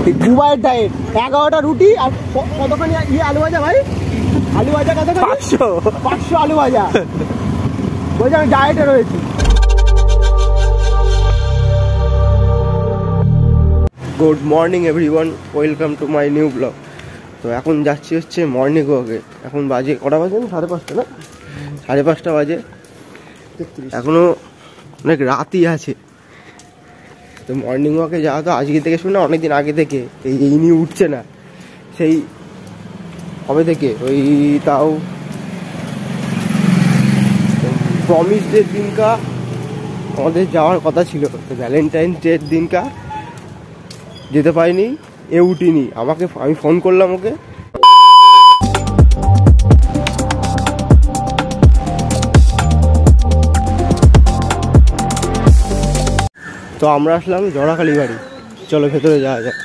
দুবাইয়ের ডায়েট 11টা রুটি আর কতখানি আলু ভাজা ভাই? আলু ভাজা কতখানি? 500 আলু ভাজা। বলছি আমি ডায়েটে রয়েছি। Good morning everyone, welcome to my new blog. তো এখন যাচ্ছি হচ্ছে মর্নিং ওয়াকে। এখন বাজে কটা বাজে? 5:30 না? 5:30 বাজে। এখনো অনেক রাতই আছে। তো মর্নিং ওয়াকে যাওয়া তো আজকে থেকে শুনে অনেকদিন আগে থেকে, এই নিয়ে উঠছে না সেই কবে থেকে, ওই তাও প্রমিস ডের দিনকা আমাদের যাওয়ার কথা ছিল। তো ভ্যালেন্টাইন্স ডের দিনকা যেতে পারিনি, এ উঠিনি। আমি ফোন করলাম ওকে, তো আমরা আসলাম জড়াখালি বাড়ি। চলো ভেতরে যাওয়া যাক।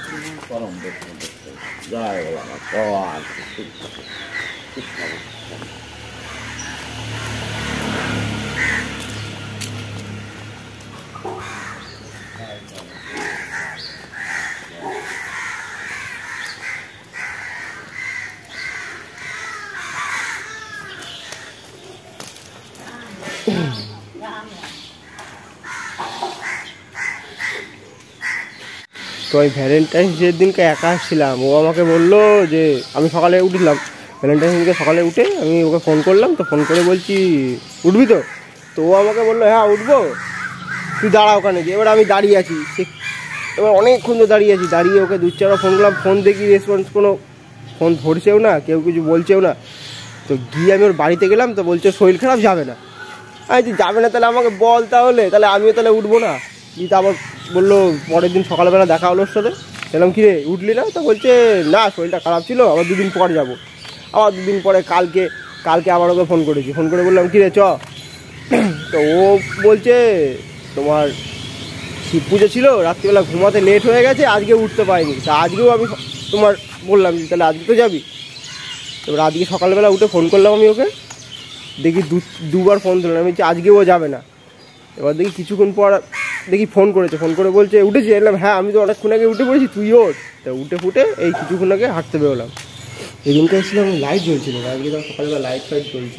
তো ওই ভ্যালেন্টাইন্স ডের দিনকে একা আসছিলাম। ও আমাকে বললো যে, আমি সকালে উঠলাম, ভ্যালেন্টাইন্স দিনকে সকালে উঠে আমি ওকে ফোন করলাম। তো ফোন করে বলছি উঠবি তো? তো ও আমাকে বললো হ্যাঁ উঠবো, তুই দাঁড়া ওখানে গিয়ে। এবার আমি দাঁড়িয়ে আছি, এবার অনেকক্ষণ তো দাঁড়িয়ে আছি। দাঁড়িয়ে ওকে 2-4বার ফোন করলাম, ফোন দেখি রেসপন্স, কোনো ফোন ধরছেও না, কেউ কিছু বলছেও না। তো গিয়ে আমি ওর বাড়িতে গেলাম। তো বলছে শরীর খারাপ, যাবে না। আমি তুই যাবে না তাহলে আমাকে বল, তাহলে আমিও তাহলে উঠবো না। তো আবার বললো পরের দিন সকালবেলা দেখা হলো ওর সাথে। বললাম কি রে উঠলি না? তো বলছে না শরীরটা খারাপ ছিল, আবার 2 দিন পর যাবো। আবার 2 দিন পরে কালকে আবার ওকে ফোন করেছি। ফোন করে বললাম কি রে চ। তো ও বলছে তোমার শিব পুজো ছিল, রাত্রিবেলা ঘুমাতে লেট হয়ে গেছে, আজকে উঠতে পারিনি। তা আজকেও আমি তোমার বললাম তাহলে আজকে তো যাবি। এবার আজকে সকালবেলা উঠে ফোন করলাম আমি ওকে, দেখি 2বার ফোন ধরলাম। আমি বলছি আজকেও যাবে না। এবার দেখি কিছুক্ষণ পর দেখি ফোন করেছে, ফোন করে বলছে উঠেছি। এলাম হ্যাঁ আমি তো অনেকক্ষণ আগে উঠে পড়েছি, তুই ওঠ। তা উঠে ফুটে এই কিছুক্ষণ আগে হাঁটতে বেরোলাম। এই দিনটা এসেছিলাম লাইট জ্বলছিল না, আজকে তো সকালবেলা লাইট ফাইট জ্বলছে।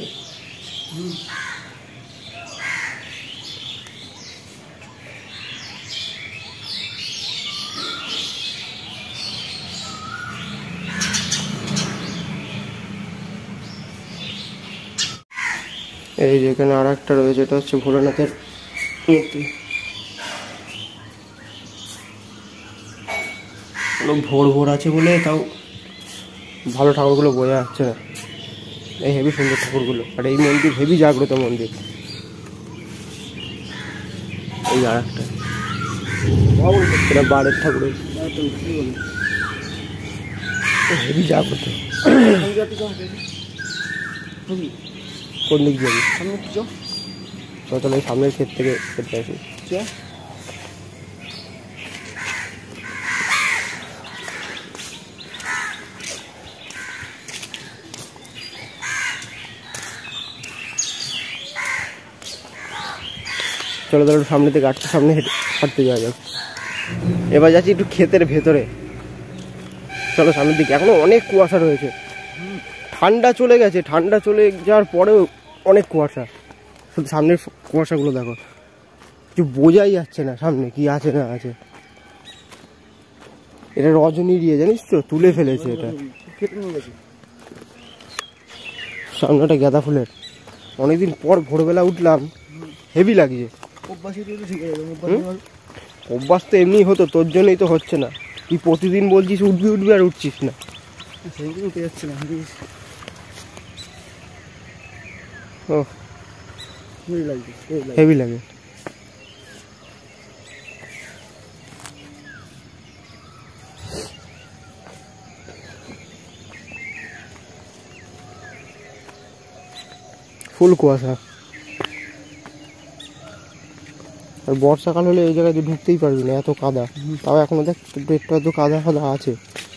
এই যেখানে আর একটা রয়েছে, এটা হচ্ছে ভোলানাথের মূর্তি। ভোর আছে বলে তাও ভালো ঠাকুরগুলো বোঝা যাচ্ছে না। এই হেভি সুন্দর ঠাকুরগুলো, আর এই মন্দির হেভি জাগ্রত মন্দির। এই আর একটা বাড়ির ঠাকুর, হেভি জাগ্রত। কোন দিক যাবি? তাহলে সামনের ক্ষেত থেকে খেতে আসি। চলো তাহলে সামনে থেকে সামনে হাঁটতে যাওয়া যাক। এবার যাচ্ছি একটু ক্ষেতের ভেতরে। চলো সামনের দিকে। এখনো অনেক কুয়াশা রয়েছে, ঠান্ডা চলে গেছে। ঠান্ডা চলে যাওয়ার পরেও অনেক কুয়াশা। শুধু সামনের কুয়াশাগুলো দেখো, কিছু বোঝাই যাচ্ছে না সামনে কি আছে না আছে। এটা রজনী দিয়ে জানিস তো, তুলে ফেলেছে এটা। সামনেটা গাঁদা ফুলের। অনেকদিন পর ভোরবেলা উঠলাম, হেভি লাগছে। অভ্যাস তো এমনি হতো, তোর জন্যই তো হচ্ছে না। তুই প্রতিদিন বলছিস উঠবি আর উঠছিস না। উঠে যাচ্ছে না, ও হেভি লাগে। ফুল কুয়াশা। আর বর্ষাকাল হলে এই জায়গায় ঢুকতেই পারবি না, এত কাদা। তাও এখন দেখ একটু কাদা ফাদা আছে।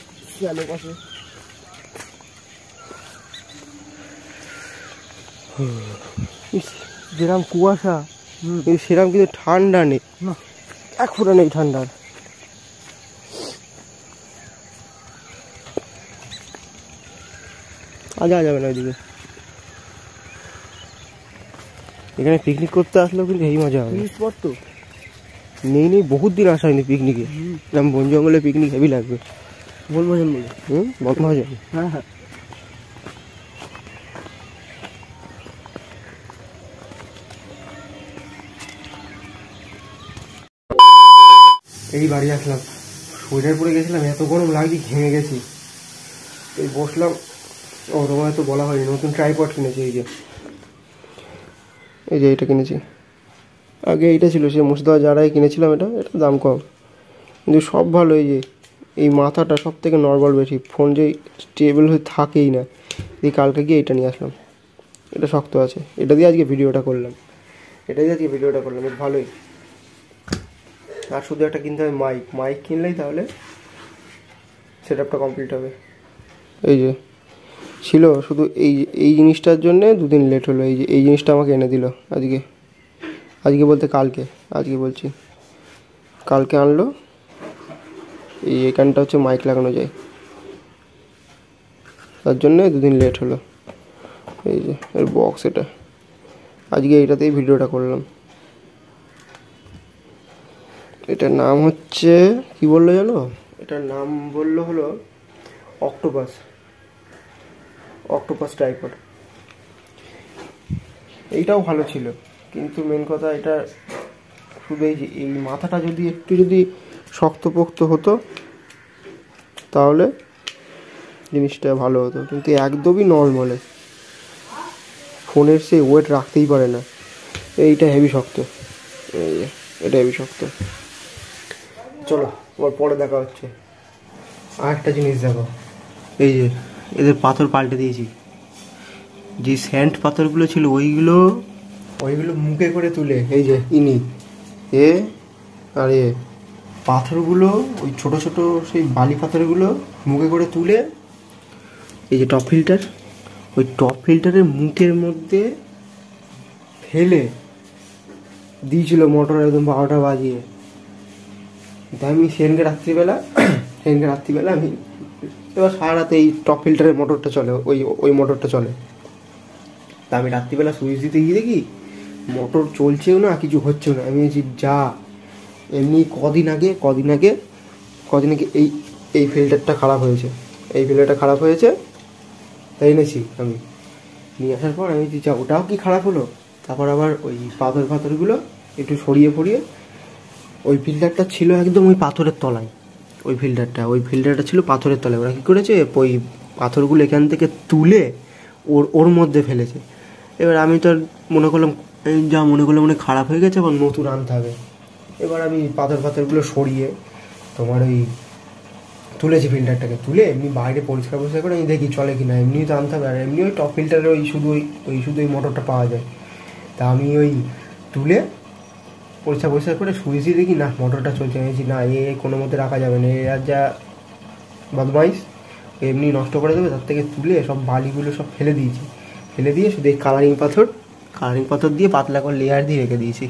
যেরকম কুয়াশা কিন্তু সেরকম, কিন্তু ঠান্ডা নেই, এক ফোঁটা নেই ঠান্ডার। যাওয়া যাবে না ওইদিকে। এখানে পিকনিক করতে আসলেও কিন্তু এই মজা হবে। স্পট তো নেই বহুত দিন আসা হয়নি পিকনিকে। বন জঙ্গলে পিকনিক হেভি লাগবে। বনভোজন বলে বনভোজন। হ্যাঁ হ্যাঁ। এই বাড়ি আসলাম, সোয়েটার পরে গেছিলাম, এত গরম লাগছে, ঘেমে গেছি। এই বসলাম। ও তোমায় তো বলা হয়নি, নতুন ট্রাইপড কিনেছি। এই যে এটা কিনেছি। আগে এইটা ছিল, সে মুর্শিদাবাদ যারাই কিনেছিলাম। এটা দাম কম কিন্তু সব ভালো। এই মাথাটা সব থেকে নর্মাল বেশি, ফোন যে স্টেবল হয়ে থাকেই না। এই কালকে গিয়ে এটা নিয়ে আসলাম। এটা শক্ত আছে, এটা দিয়ে আজকে ভিডিওটা করলাম। এটা ভালোই। আর শুধু একটা কিনতে হবে মাইক কিনলেই তাহলে সেটআপটা কমপ্লিট হবে। এই যে ছিল শুধু এই জিনিসটার জন্য 2 দিন লেট হলো। এই জিনিসটা আমাকে এনে দিল আজকে বলতে কালকে, কালকে আনলো। এখানটা হচ্ছে মাইক লাগানো যায়, তার জন্য 2 দিন লেট হলো। এই যে এর বক্স, এটা আজকে এইটাতেই ভিডিওটা করলাম। এটার নাম হচ্ছে কি বললো জানো? এটার নাম বললো হলো অক্টোপাস ট্রাইপড। এইটাও ভালো ছিল, কিন্তু মেন কথা এটা শুধু এই মাথাটা যদি শক্তপোক্ত হতো তাহলে জিনিসটা ভালো হতো, কিন্তু একদমই নর্মালে ফোনের সেই ওয়েট রাখতেই পারে না। এইটা হেভি শক্ত, এটা হেভি শক্ত। চলো আবার পরে দেখা হচ্ছে। আর একটা জিনিস দেখো, এই যে এদের পাথর পাল্টে দিয়েছি। যে স্যান্ড পাথরগুলো ছিল ওইগুলো মুখে করে তুলে, এই যে আর পাথরগুলো, ওই ছোট ছোট সেই বালি পাথরগুলো মুখে করে তুলে, এই যে ওই টপ ফিল্টারের মুখের মধ্যে ফেলে দিয়েছিল মোটর একদম 12টা বাজিয়ে। আমি সেদিনকে রাত্রিবেলা আমি এবার সারা রাতে এই টপ ফিল্টারের মোটরটা চলে, ওই মোটরটা চলে। তা আমি রাত্রিবেলা সুইচ দিতে গিয়ে দেখি মোটর চলছেও না, কিছু হচ্ছেও না। আমি বলছি যা, এমনি কদিন আগে এই ফিল্টারটা খারাপ হয়েছে, তাই এনেছি। আমি নিয়ে আসার পর আমি যা, ওটাও কি খারাপ হলো। তারপর আবার ওই পাথরগুলো একটু সরিয়ে ওই ফিল্টারটা ছিল একদম ওই পাথরের তলায়। ওই ফিল্টারটা ছিল পাথরের তলায়। ওরা কী করেছে, ওই পাথরগুলো এখান থেকে তুলে ওর মধ্যে ফেলেছে। এবার আমি তো মনে করলাম খারাপ হয়ে গেছে, আবার নতুন আনতে হবে। এবার আমি পাথরগুলো সরিয়ে তোমার ওই তুলেছি, ফিল্টারটাকে তুলে এমনি বাইরে পরিষ্কার করে আমি দেখি চলে কিনা। এমনি তো আনতে হবে, আর এমনি ওই টপ ফিল্টারে শুধু ওই মোটরটা পাওয়া যায়। তা আমি ওই তুলে পরিষ্কার করে সুইচ দিয়ে দেখি না, মোটরটা চলছে। এনেছি না, কোনো মতে রাখা যাবে না, আর যা বদমাইশ এমনি নষ্ট করে দেবে। তার থেকে তুলে সব বালিগুলো সব ফেলে দিয়ে শুধু এই কালারিং পাথর দিয়ে পাতলা করে লেয়ার দিয়ে রেখে দিয়েছি।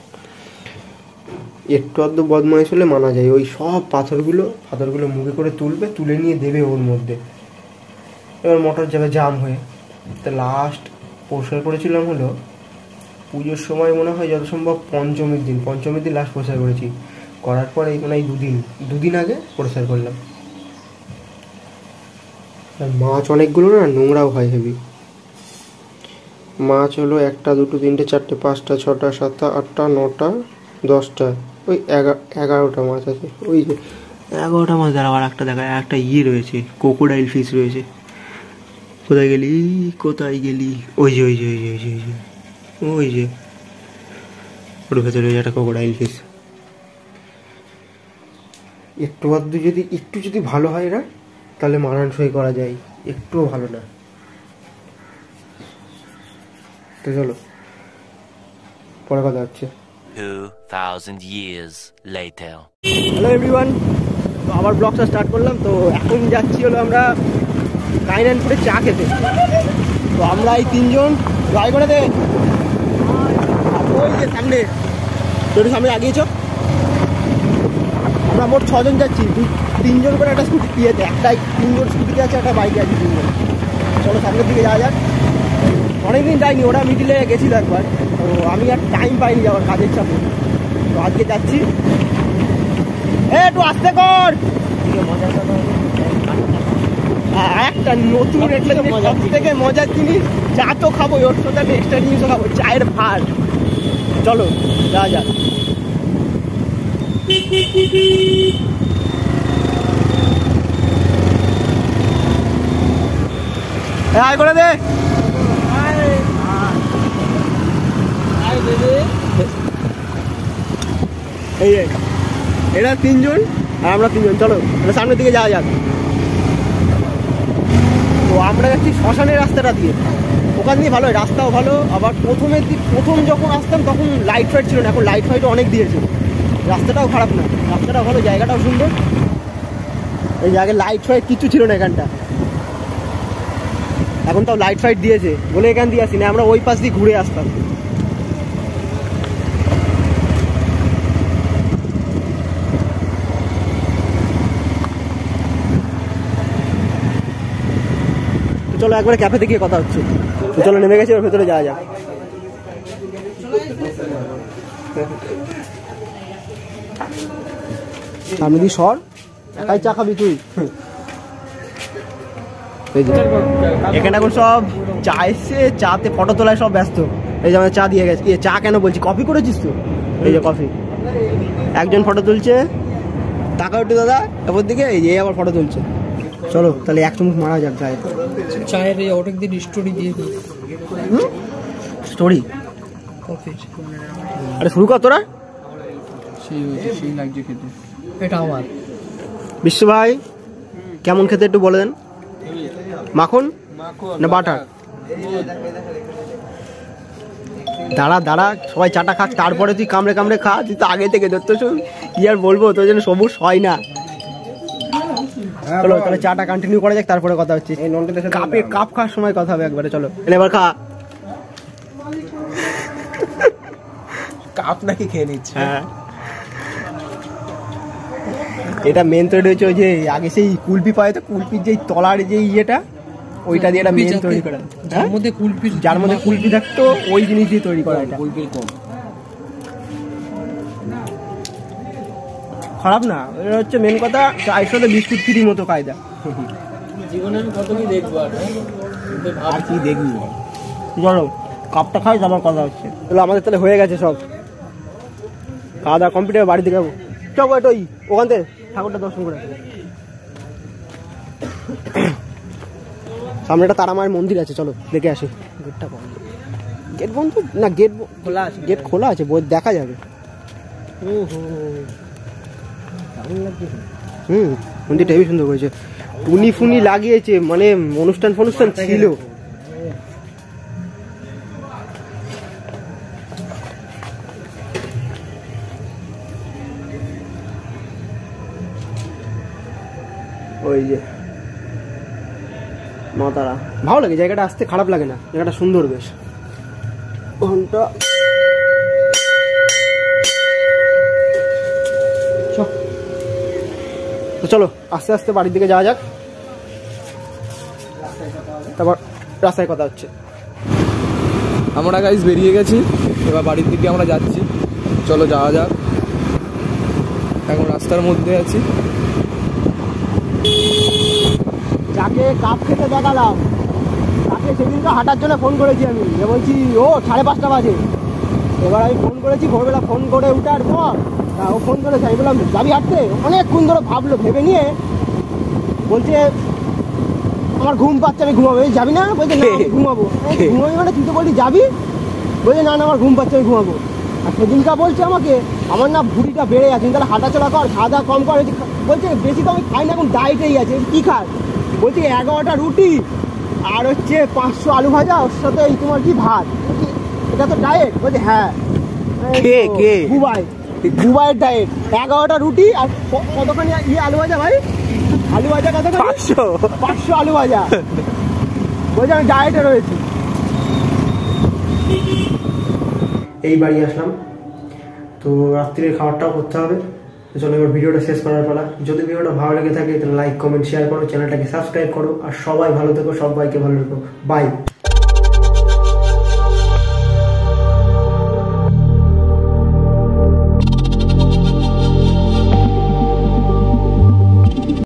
একটু আধটু বদমাইশ হলে মানা যায়। ওই সব পাথরগুলো মুখে করে তুলে নিয়ে দেবে ওর মধ্যে। এবার মোটর যাবে জাম হয়ে। তা লাস্ট পরিষ্কার করেছিলাম হলো পুজোর সময়, মনে হয় যত সম্ভব পঞ্চমীর দিন লাস্ট পরিষ্কার করেছি। করার পর এই মানে দুদিন আগে পরিষ্কার করলাম। আর মাছ অনেকগুলো না, নোংরাও হয় হেভি। মাছ হলো 1, 2, 3, 4, 5, 6, 7, 8, 9, 10, ওই 11টা মাছ আছে। ওই যে 11টা মাছ দ্বারা আবার একটা রয়েছে, ক্রোকোডাইল ফিশ রয়েছে। কোথায় গেলি ওই যে ওর ভেতরে একটা ক্রোকোডাইল ফিশ। একটু যদি ভালো হয় না তাহলে মানানসই করা যায়, একটুও ভালো না। তো চলো পরে কথা হচ্ছে। 2000 years later. হ্যালো এভরিওয়ান, তো আবার ব্লগটা স্টার্ট করলাম। তো এখন যাচ্ছি হলো আমরা কাইনানপুরে চা খেতে। তো আমরা এই 3 জন ড্রাইভ করে দে, ওই যে সামনে তোর সামনে আগিয়েছ। আমরা মোট 6 জন যাচ্ছি, 3 জন করে একটা স্কুটি দিয়েছে, 3 জন স্কুটিতে আছে, একটা বাইকে আছে 3 জন। চলো সামনের দিকে যাওয়া যাক। অনেকদিন যাইনি, ওরা মিডিলে গেছিল একবার, তো আমি আর টাইম পাইনি যাওয়ার কাজের চাপে, তো আজকে যাচ্ছি। একটু আস্তে কর। একটা নতুন একটা জিনিস, সব থেকে মজার জিনিস, চা তো খাবো, ওর সাথে এক্সট্রা জিনিসও খাবো, চায়ের ভার। চলো যাওয়া যাক। আয় করে দে। এই এরা তিনজন আর আমরা তিনজন, চলো সামনের দিকে যাওয়া যাক। তো আমরা যাচ্ছি শ্মশানের রাস্তাটা দিয়ে, ওখান দিয়ে ভালো, রাস্তাও ভালো। আবার প্রথম যখন আসতাম তখন লাইট ফাইট ছিল না, এখন লাইট ফাইটও অনেক দিয়েছে। রাস্তাটাও খারাপ না, রাস্তাটাও ভালো, জায়গাটাও সুন্দর। এই জায়গায় লাইট ফাইট কিচ্ছু ছিল না এখানটা, এখন তাও লাইট ফাইট দিয়েছে বলে এখান দিয়ে আসি না, আমরা ওই পাশ দিয়ে ঘুরে আসতাম। চলো একবারে ক্যাফেতে গিয়ে কথা হচ্ছে। তো চলো নেমে গেছি, ওর ভেতরে যাওয়া যাক। সামনে দিয়ে সর, একাই চা খাবি তুই? এখানে এখন সব চা এসছে, চাতে ফটো তোলায় সব ব্যস্ত। এই যে আমাদের চা দিয়ে গেছে, চা কেন বলছি, কফি করেছিস তো? এই যে কফি, একজন ফটো তুলছে, টাকা উঠে দাদা তারপর দিকে, এই যে আবার ফটো তুলছে। চলো তাহলে এক চুমুক মারা যাক চায়ে। চায়ের এই অনেক দিন স্টোরি দিয়ে দিই। স্টোরি? কফির। আরে শুরু কর তোরা। সেই লাগছে খেতে। এটা আমার বিশ্ব ভাই, কেমন খেতে একটু বলে দেন। মাখন না বাটার? দাঁড়া দাঁড়া, সবাই চাটা খাক, তারপরে তুই কামড়ে কামড়ে খা। তুই তো আগে থেকে ধরতো, শুন কি আর বলবো, তোর জন্য সবুজ হয় না। চলো তাহলে চাটা কন্টিনিউ করা যাক, তারপরে কথা হচ্ছে। কাপ খাওয়ার সময় কথা হবে একবারে। চলো এবার খা। কাপ নাকি খেয়ে নিচ্ছে? হ্যাঁ, এটা মেন তৈরি হয়েছে ওই যে আগে সেই কুলপি পায়, তো কুলপির যেই তলার যে ইয়েটা, ওইটা দিয়ে এটা মেন তৈরি করা, যার মধ্যে কুলপি থাকতো, ওই জিনিস দিয়ে তৈরি করা। এটা কুলপির কম খারাপ না, এটা হচ্ছে মেন কথা। চায়ের সাথে বিস্কুট ফ্রি মতো কায়দা। জীবনে আমি কত কি দেখবো, আর কি দেখবি। চলো কাপটা খাই, আমার কথা হচ্ছে। তাহলে আমাদের তাহলে হয়ে গেছে সব খাওয়া দাওয়া কমপ্লিট, বাড়ি থেকে যাবো। চলো এটা ওখান থেকে ঠাকুরটা দর্শন করে। সামনে একটা তারা মায়ের মন্দির আছে, চলো দেখে আসি। গেটটা বন্ধ, গেট বন্ধ না, গেট খোলা আছে। গেট খোলা আছে, বই দেখা যাবে। মন্দিরটা হেবি সুন্দর করেছে, টুনি ফুনি লাগিয়েছে, মানে অনুষ্ঠান ফনুষ্ঠান ছিল। ওই যে মা তারা, ভালো লাগে জায়গাটা, আসতে খারাপ লাগে না, জায়গাটা সুন্দর বেশ। ঘন্টা তো চলো আস্তে আস্তে বাড়ির দিকে যাওয়া যাক, তারপর রাস্তায় কথা হচ্ছে। আমরা গাইস বেরিয়ে গেছি, এবার বাড়ির দিকে আমরা যাচ্ছি। চলো যাওয়া যাক, এখন রাস্তার মধ্যে আছি। যাকে কাপ খেতে দেখালাম, তাকে সেদিনকে হাঁটার জন্য ফোন করেছি আমি, বলছি ও 5:30 বাজে। এবার আমি ফোন করেছি ভোরবেলা, ফোন করে উঠার পর ও ফোন করেছে, আমি বললাম যাবি হাঁটতে? অনেকক্ষণ ধরে ভাবলো, ভেবে নিয়ে বলছে আমার ঘুম পাচ্ছে, আমি ঘুমাবো। যাবি না? বলছে না আমি ঘুমাবো। ঘুমাবি মানে তুই তো বললি যাবি? বলছে না না আমার ঘুম পাচ্ছে, আমি ঘুমাবো। আর সেদিনটা বলছে আমাকে আমার না ভুঁড়িটা বেড়ে আছে, তাহলে হাঁটাচলা কর, খাওয়া দাওয়া কম কর। বলছে বেশি তো আমি খাই না, এখন ডায়েটেই আছে। কি খাস? বলছি 11টা রুটি আর হচ্ছে 500 আলু ভাজা, ওর সাথে এই তোমার কি ভাত। এটা তো ডায়েট? বলছে হ্যাঁ। দুবাইয়ের ডায়েট, 11টা রুটি আর কতখানি আলু ভাজা ভাই? আলু ভাজা কত? 500 আলু ভাজা। বলছে আমি ডায়েটে রয়েছি। এই বাড়ি আসলাম, তো রাত্রির খাবারটাও করতে হবে, তো চলো এবার ভিডিওটা শেষ করার পালা। যদি ভিডিওটা ভালো লেগে থাকে তাহলে লাইক কমেন্ট শেয়ার করো, চ্যানেলটাকে সাবস্ক্রাইব করো, আর সবাই ভালো থেকো, সবাইকে ভালো রেখো। বাই।